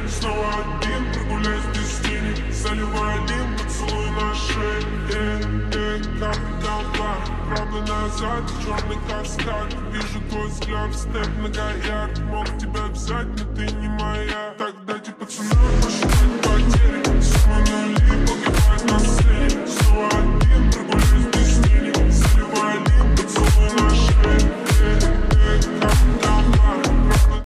снова один, прогуляюсь без тени, заливай один поцелуй на шее. Как давай, правда назад, черный каскад. Вижу твой взгляд, степ на гаяк. Мог тебя взять, но ты не моя.